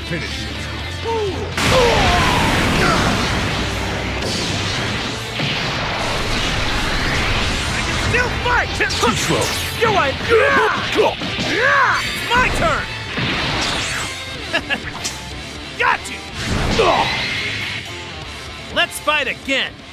finish you. Still fight! Too slow. You're right! My turn! Got you! Let's fight again!